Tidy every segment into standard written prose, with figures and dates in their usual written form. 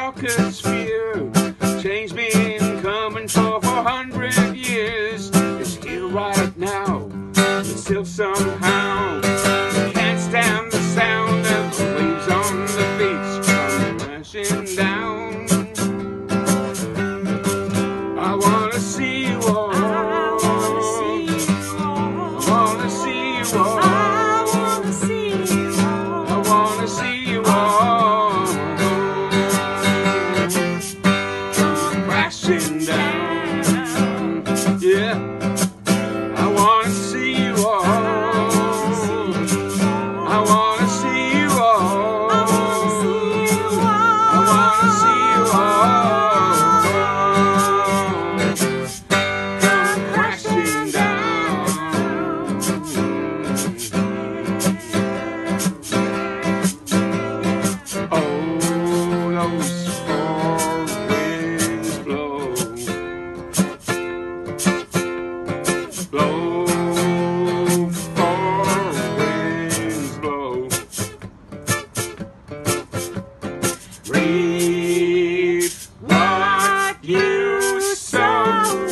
darkest fear. Change been coming for 400 years. It's here right now. It's still somehow. Can't stand the sound of the waves on the beach come crashing down. I wanna see you all. I wanna see you all. I wanna see you all. I wanna see you all. I wanna see you all. Come crashing down. Yeah. I wanna see you all. I wanna see you all. I wanna see you all. I wanna see you all. Come crashing down. Oh, those four winds blow. Blow, four winds blow. Reap what you sow.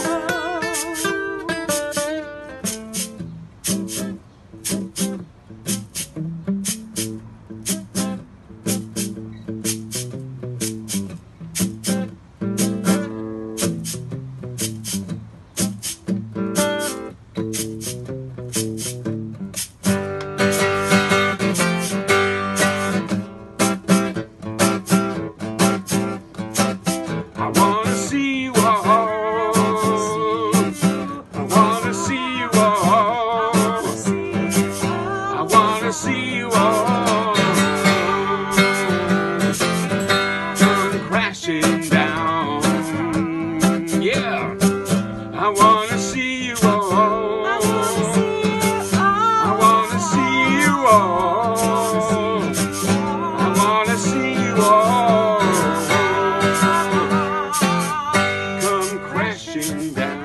I wanna see you all. I wanna see you all. I wanna see you all. Come crashing down. Yeah. I wanna see you all. I wanna see you all. I wanna see you all. Come crashing down.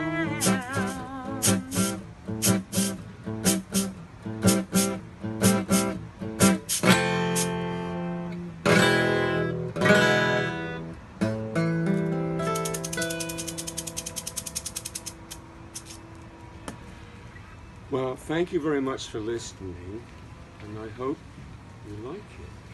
Well, thank you very much for listening, and I hope you like it.